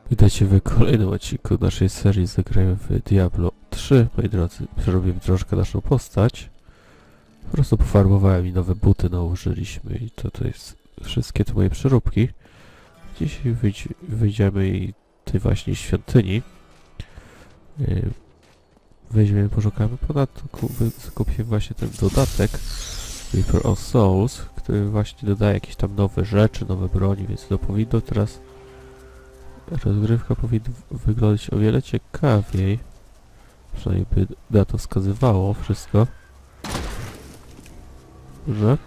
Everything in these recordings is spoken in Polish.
Witajcie w kolejnym odcinku naszej serii Zagrajmy w Diablo 3. Moi drodzy, przerobiłem troszkę naszą postać. Po prostu pofarbowałem i nowe buty nałożyliśmy i to jest wszystkie te moje przeróbki. Dzisiaj wyjdziemy i tej właśnie świątyni. Weźmiemy, poszukamy. Ponadto kupiłem właśnie ten dodatek Reaper of Souls, który właśnie dodaje jakieś tam nowe rzeczy, nowe broni, więc to powinno teraz rozgrywka powinna wyglądać o wiele ciekawiej. Przynajmniej by na to wskazywało wszystko. Że?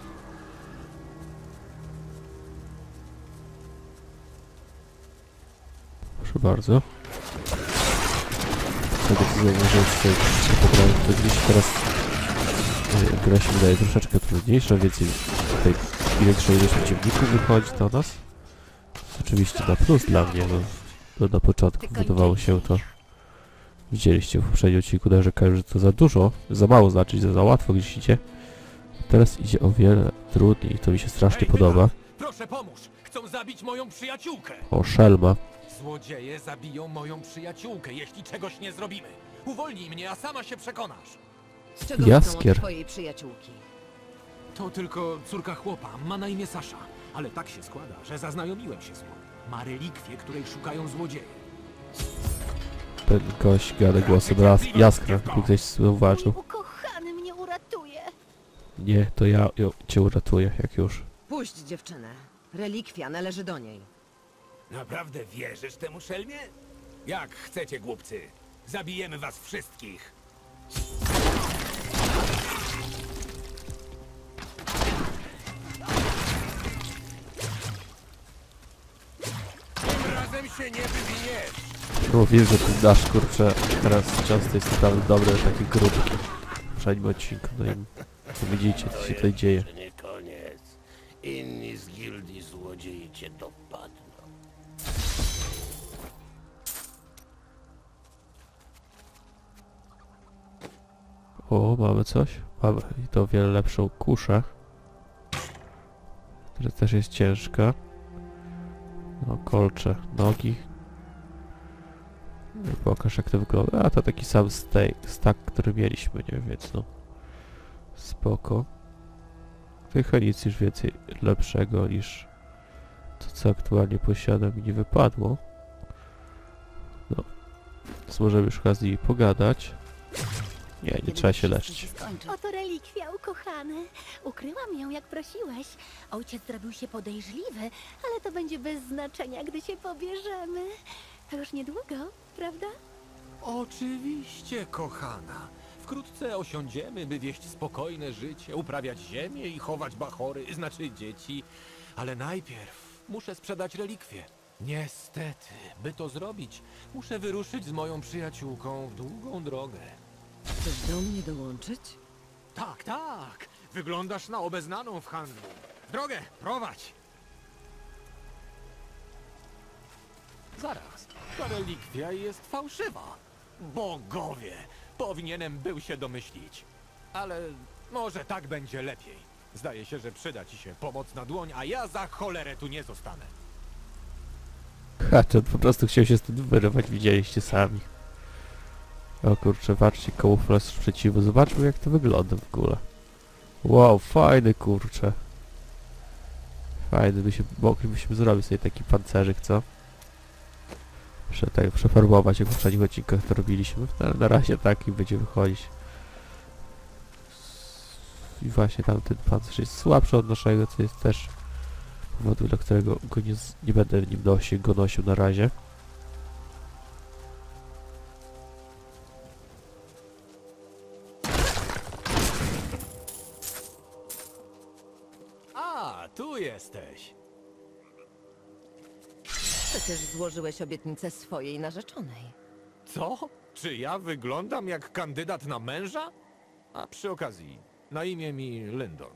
Proszę bardzo. Tego co zauważyłem, że pobrałem to gdzieś teraz gra się wydaje troszeczkę trudniejsza, więcej tutaj większa ilość przeciwników wychodzi do nas. Oczywiście na plus dla mnie, no na początku wydawało się to. Widzieliście w poprzednim odcinku, narzekałem, że to za dużo, za mało znaczy, za łatwo gdzieś idzie. Teraz idzie o wiele trudniej i to mi się strasznie podoba. Proszę pomóż! Chcą zabić moją przyjaciółkę! O, szelma. Złodzieje zabiją moją przyjaciółkę, jeśli czegoś nie zrobimy. Uwolnij mnie, a sama się przekonasz. Z czego Jaskier. od twojej przyjaciółki? To tylko córka chłopa, ma na imię Sasza. Ale tak się składa, że zaznajomiłem się z nią. Ma relikwię, której szukają złodzieje. Ten gość gada głosem Jaskra, gdy ktoś zauważył. Ukochany mnie uratuje. Nie, to ja cię uratuję, jak już. Puść dziewczynę. Relikwia należy do niej. Naprawdę wierzysz temu szelmie? Jak chcecie, głupcy. Zabijemy was wszystkich. Razem się nie wybijesz. No wiem, że ten nasz kurczę teraz często jest naprawdę dobry, takie grupki. W poprzednim odcinku, no i widzicie, co się tutaj dzieje. To nie koniec. Inni z gildii złodziei cię dopadną. O, mamy coś? Mamy i to o wiele lepszą kuszę. Która też jest ciężka. No, kolcze, nogi. No i pokaż, jak to wygląda. A to taki sam stack, który mieliśmy, nie? Więc no. Spoko. Tych nic już więcej lepszego niż to, co aktualnie posiadam i nie wypadło. No. Więc możemy już chyba z nimi pogadać. Nie trzeba się leczyć. Oto relikwia, ukochany. Ukryłam ją, jak prosiłeś. Ojciec zrobił się podejrzliwy, ale to będzie bez znaczenia, gdy się pobierzemy. To już niedługo, prawda? Oczywiście, kochana. Wkrótce osiądziemy, by wieść spokojne życie, uprawiać ziemię i chować bachory, znaczy dzieci. Ale najpierw muszę sprzedać relikwię. Niestety, by to zrobić, muszę wyruszyć z moją przyjaciółką w długą drogę. Chcesz do mnie dołączyć? Tak, tak. Wyglądasz na obeznaną w handlu. W drogę, prowadź. Zaraz, ta relikwia jest fałszywa. Bogowie, powinienem był się domyślić. Ale może tak będzie lepiej. Zdaje się, że przyda ci się pomocna dłoń, a ja za cholerę tu nie zostanę. Ha, to po prostu chciał się stąd wyrwać, widzieliście sami. O kurczę, patrzcie, kamuflaż sprzeciwu. Zobaczmy, jak to wygląda w ogóle. Wow, fajny kurczę. Fajny, moglibyśmy zrobić sobie taki pancerzyk, co? Tak przefarbować, jak w poprzednich odcinkach to robiliśmy. Ale na razie taki będzie wychodzić. I właśnie tamten pancerz jest słabszy od naszego, co jest też powodu, dla którego go nie będę w nim nosił na razie. A, tu jesteś. Przecież złożyłeś obietnicę swojej narzeczonej. Co? Czy ja wyglądam jak kandydat na męża? A przy okazji, na imię mi Lyndon.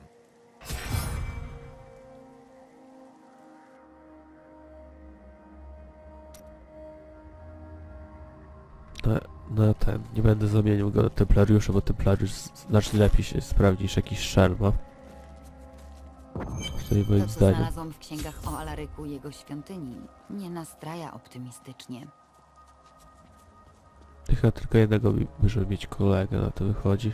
Nie będę zamienił go na templariusza, bo templariusz znacznie lepiej się sprawdzi niż jakiś szelma. Przynajmniej moim To, co zdaniem. znalazłam w księgach o Alaryku i jego świątyni, nie nastraja optymistycznie. Chyba tylko jednego, żeby mieć kolegę, na to wychodzi.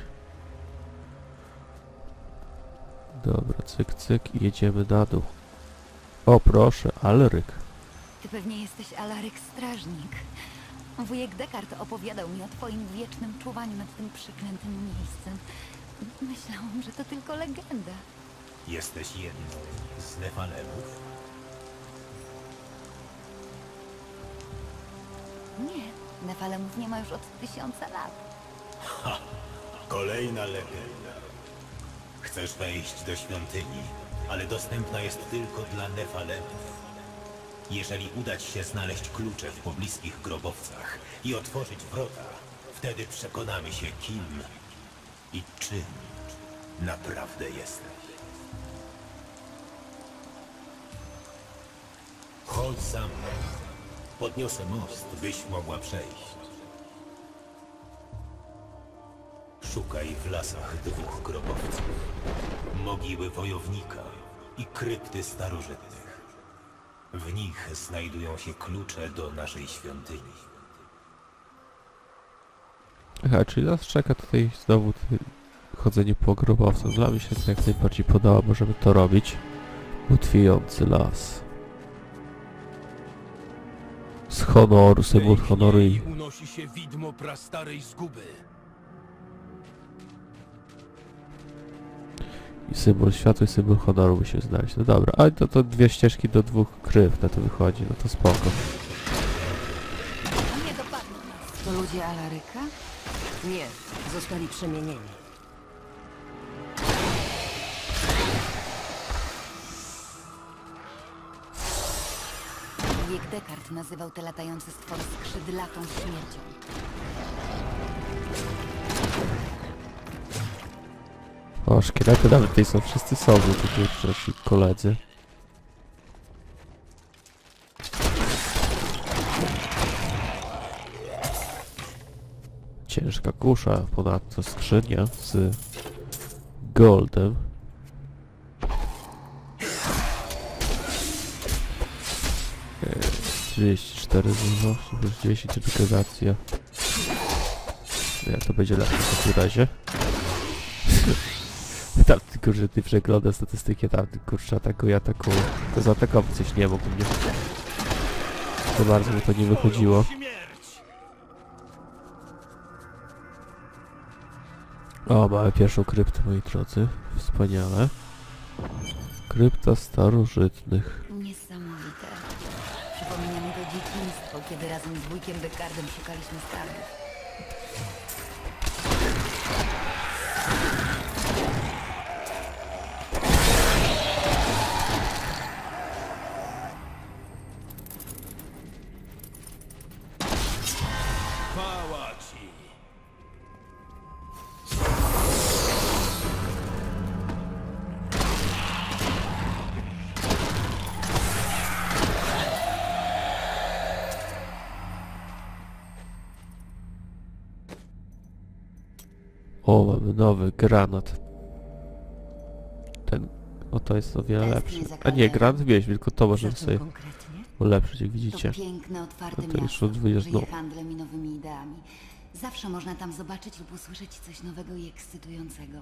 Dobra, cyk, cyk i jedziemy na dół. O proszę, Alaryk. Ty pewnie jesteś Alaryk Strażnik. Wujek Dekart opowiadał mi o twoim wiecznym czuwaniu nad tym przeklętym miejscem. Myślałam, że to tylko legenda. Jesteś jedną z Nefalemów? Nie, Nefalemów nie ma już od 1000 lat. Kolejna legenda. Chcesz wejść do świątyni, ale dostępna jest tylko dla Nefalemów. Jeżeli uda ci się znaleźć klucze w pobliskich grobowcach i otworzyć wrota, wtedy przekonamy się, kim i czym naprawdę jesteś. Chodź za mną. Podniosę most, byś mogła przejść. Szukaj w lasach 2 grobowców. Mogiły wojownika i krypty starożytnych. W nich znajdują się klucze do naszej świątyni. Aha, czyli nas czeka tutaj znowu chodzenie po grobowcach. Dla mnie się to jak najbardziej podoba, możemy to robić. Butwiejący las. Z honoru, symbol honoru i unosi się widmo prastarej zguby. symbol światła i symbol honoru musi znaleźć. No dobra, ale to 2 ścieżki do 2 kryw na to wychodzi, no to spoko. Nie dopadną nas. To ludzie Alaryka? Nie, zostali przemienieni. Wujek Dekart nazywał te latające stwory skrzydlatą śmiercią. O, szkielety nawet tutaj są, wszyscy są, tutaj nasi koledzy. Ciężka kusza, ponadto skrzynia z goldem. Eee, 34 złożności plus 10 edukacja. Nie, to będzie lepiej w takim razie. Tam tylko, że ty przegląda statystyki, tam kurczę atakuję. To zaatakować coś nie mógł mnie. To bardzo mi to nie wychodziło. O, mamy pierwszą kryptę, moi drodzy. Wspaniale. Krypta starożytnych. Niesamowite. Przypomina mi to dzieciństwo, kiedy razem z wujkiem Dekardem szukaliśmy skarbów. Chwała ci. O, mamy nowy granat. Ten, o to jest o wiele lepszy. A nie, granat mieliśmy, tylko to możemy Za czym sobie konkretnie? ulepszyć, jak widzicie. To piękne, otwarte No to już miasto, odwoję żyje znowu. handlem i nowymi ideami. Zawsze można tam zobaczyć lub usłyszeć coś nowego i ekscytującego.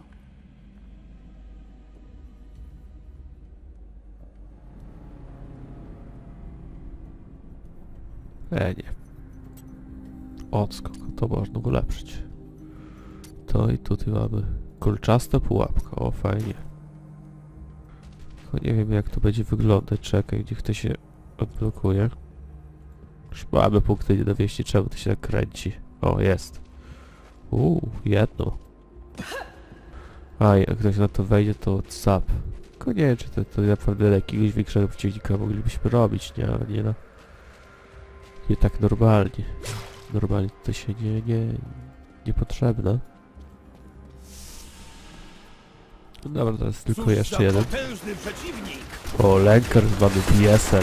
Nie. Odskok, to można ulepszyć. To i tutaj mamy kolczasta pułapka, o fajnie. Tylko nie wiem jak to będzie wyglądać, czekaj, niech to się odblokuje. Już mamy punkty nie dowieści, czemu to się tak kręci. O, jest. Jedno. A, jak ktoś na to wejdzie, to zap. Tylko nie wiem, czy to naprawdę jakiegoś większego przeciwnika moglibyśmy robić, nie? Ale nie no. Nie tak normalnie. Normalnie to się niepotrzebne. No dobra, to jest tylko jeszcze jeden. Potężny przeciwnik. O, Lenkar zwany BS-em.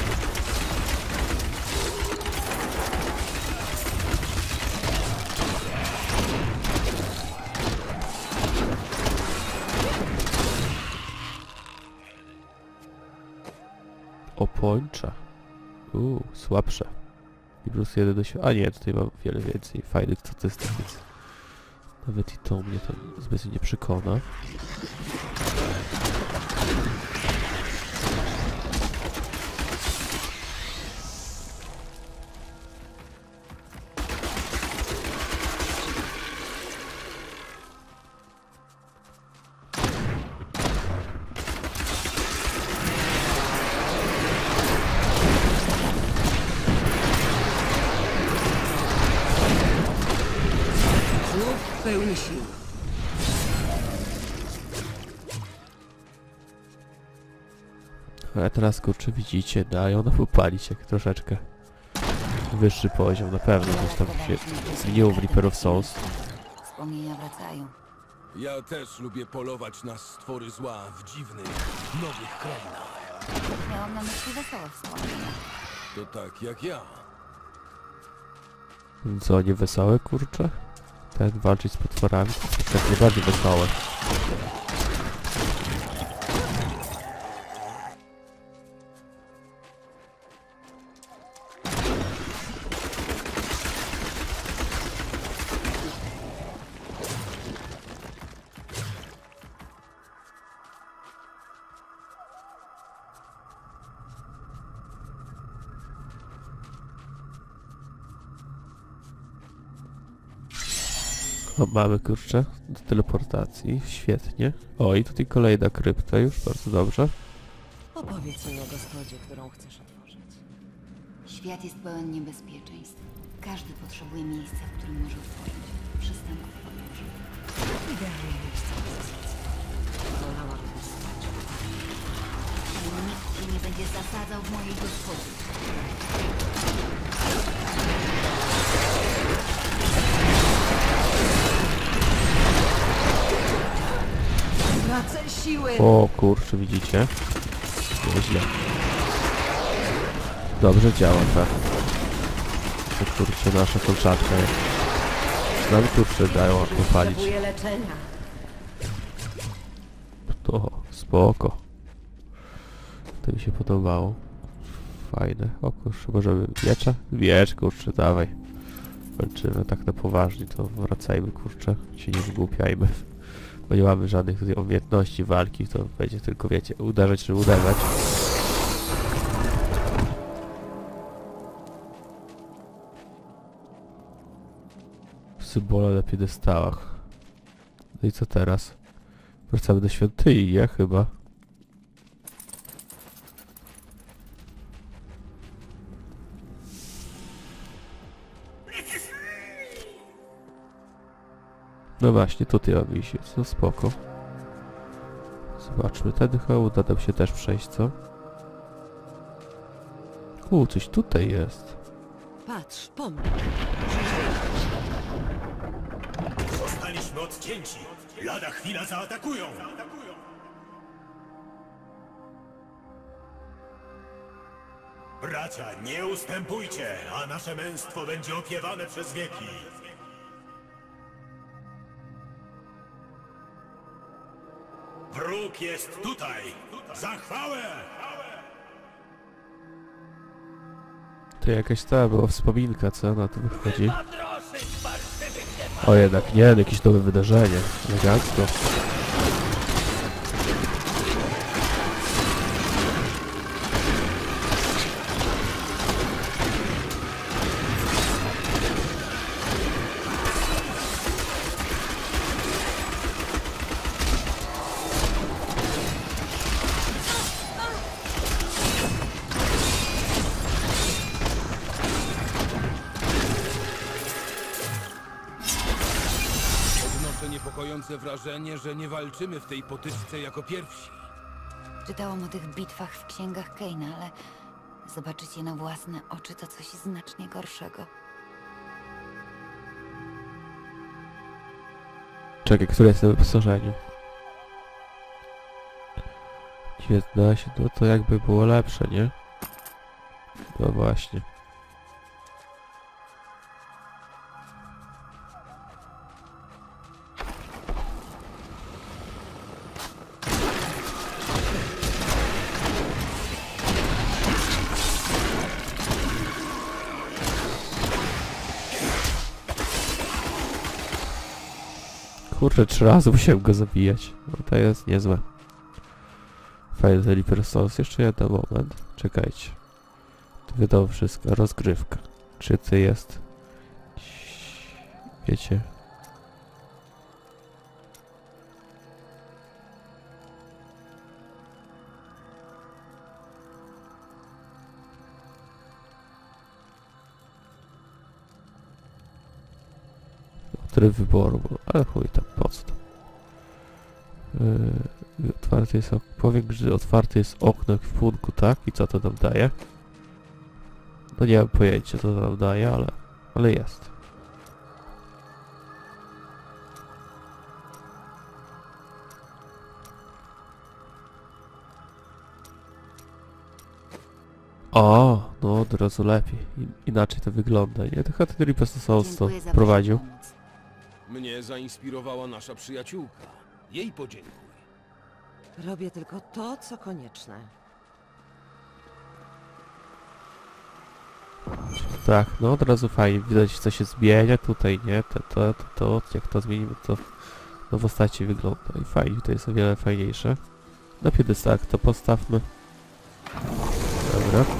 Opończa. Słabsze. I +1 do siły. A nie, tutaj mam wiele więcej fajnych statystów, więc nawet i to mnie to zbyt nie przekona. Znów pełny sił. Ale teraz kurczę widzicie, dają nam upalić jak troszeczkę wyższy poziom, na pewno coś tam się zmieniło w Reaper of Souls. Wspomnienia wracają. Ja też lubię polować na stwory zła w dziwnych, nowych krainach. Miałam na myśli wesołe wspomnienia. To tak jak ja. Co, nie wesołe kurczę? Ten walczyć z potworami to jest tak najbardziej wesołe. O, mamy kurczę do teleportacji, świetnie. O, i tutaj kolejna krypta już, bardzo dobrze. Opowiedz mi o gospodzie, którą chcesz otworzyć. Świat jest pełen niebezpieczeństw. Każdy potrzebuje miejsca, w którym może otworzyć przystanek w podróży. Idealnie miejsce do zasadzki. Wolałabym spać. Nikt się nie będzie zasadzał w mojej gospodzie. Tracę siły! O kurczę, widzicie? Nieźle. Dobrze działa ta. To kurczę, nasza kolczatka. Nam kurczę dają opalić. Potrzebuję leczenia. To spoko. To mi się podobało. Fajne. O kurczę, możemy miecza? Miecz, kurczę, dawaj. Walczymy tak na poważnie, to wracajmy, kurczę. Się nie zgłupiajmy. Bo nie mamy żadnych tutaj umiejętności walki, to będzie tylko, wiecie, uderzać czy uderzać. Symbole na piedestałach. No i co teraz? Wracamy do świątyni, nie? Chyba. No właśnie, tutaj ma wisieć, no spoko. Zobaczmy, ten chyba uda nam się też przejść, co? Coś tutaj jest. Patrz, pomóż. Zostaliśmy odcięci. Lada chwila zaatakują. Bracia, nie ustępujcie, a nasze męstwo będzie opiewane przez wieki. Wróg jest tutaj! Za chwałę! To jakaś ta była wspominka, co na to wychodzi? O jednak nie, jakieś nowe wydarzenie. Elegancko. Odnoszę niepokojące wrażenie, że nie walczymy w tej potyczce jako pierwsi. Czytałam o tych bitwach w księgach Kaina, ale zobaczyć je na własne oczy to coś znacznie gorszego. Czekaj, które jest na wyposażeniu? 19, no to jakby było lepsze, nie? No właśnie. Kurczę, 3 razy musiałem go zabijać. No to jest niezłe. Fajny Deliper Souls. Jeszcze jeden moment. Czekajcie. Tu wydał wszystko. Rozgrywka. Czy ty jest? Wiecie? Tryb wyboru, ale chuj tam, po co to? Otwarty jest powiek, że otwarte jest okno w ekwipunku, tak? I co to nam daje? No nie mam pojęcia, co to nam daje, ale jest. O, no od razu lepiej. Inaczej to wygląda, nie? To chyba ten Reaper Souls to Dziękuję za prowadził. waszą pomoc. Mnie zainspirowała nasza przyjaciółka. Jej podziękuj. Robię tylko to, co konieczne. Tak, no od razu fajnie, widać co się zmienia tutaj, nie? To, jak to zmienimy, to no w postaci wygląda i fajnie, to jest o wiele fajniejsze. Na piedestach to postawmy. Dobra.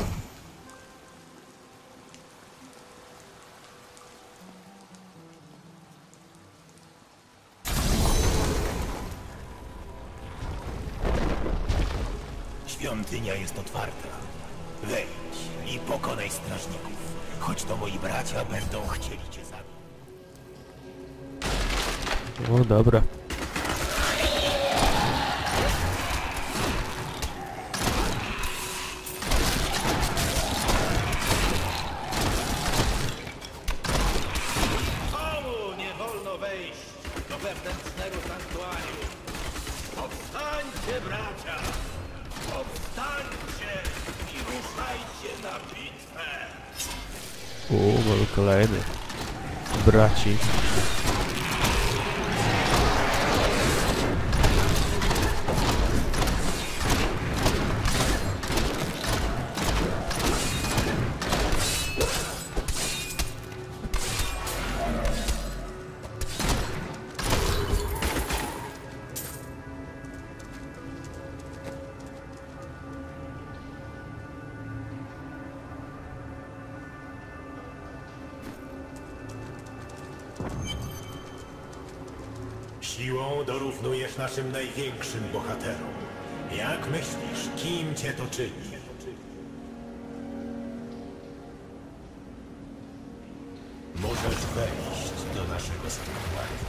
Świątynia jest otwarta. Wejdź i pokonaj strażników. Choć to moi bracia będą chcieli cię zabić. O, dobra. Komu nie wolno wejść do wewnętrznego sanktuarium? Powstańcie, bracia! Powstańcie i ruszajcie na bitwę! Mamy kolejny. Braci. Siłą dorównujesz naszym największym bohaterom. Jak myślisz, kim cię to czyni? Możesz wejść do naszego sanktuarium.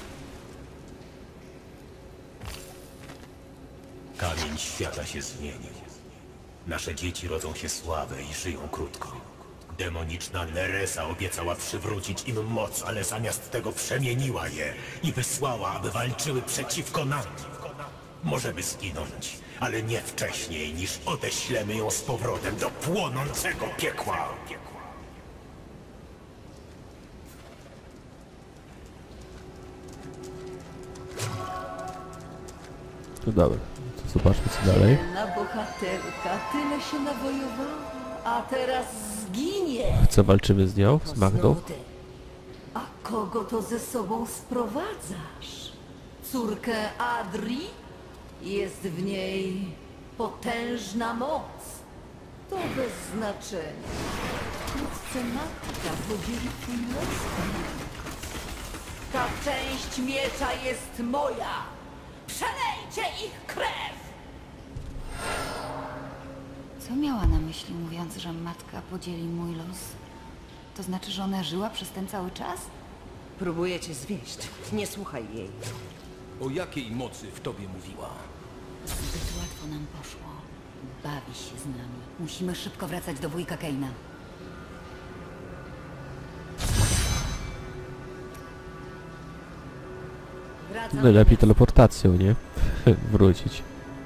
Kamień świata się zmienił. Nasze dzieci rodzą się słabe i żyją krótko. Demoniczna Neresa obiecała przywrócić im moc, ale zamiast tego przemieniła je i wysłała, aby walczyły przeciwko nam. Możemy zginąć, ale nie wcześniej, niż odeślemy ją z powrotem do płonącego piekła. To dobra, to zobaczmy co dalej. Na bohaterka, tyle się nawojowała, a teraz zginie. Co walczymy z nią? Z Magdą? A kogo to ze sobą sprowadzasz? Córkę Adri? Jest w niej potężna moc. To bez znaczenia. Wkrótce matka podzieli twój los. Ta część miecza jest moja. Przelejcie ich krew! Co miała na myśli, mówiąc, że matka podzieli mój los? To znaczy, że ona żyła przez ten cały czas? Próbuję cię zwieść. Nie słuchaj jej. O jakiej mocy w tobie mówiła? Zbyt łatwo nam poszło. Bawi się z nami. Musimy szybko wracać do wujka Keina. Wracam. Najlepiej teleportacją, nie? Wrócić.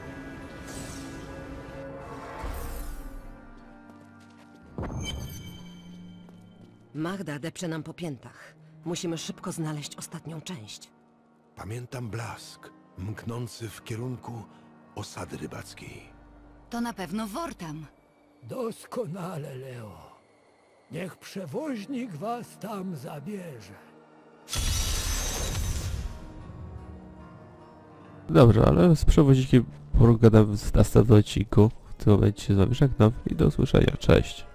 Magda depcze nam po piętach. Musimy szybko znaleźć ostatnią część. Pamiętam blask, mknący w kierunku osady rybackiej. To na pewno Wortam. Doskonale, Leo. Niech przewoźnik was tam zabierze. Dobrze, ale z przewozikiem pogadam w następnym odcinku. W tym momencie się z wami żegnam i do usłyszenia. Cześć.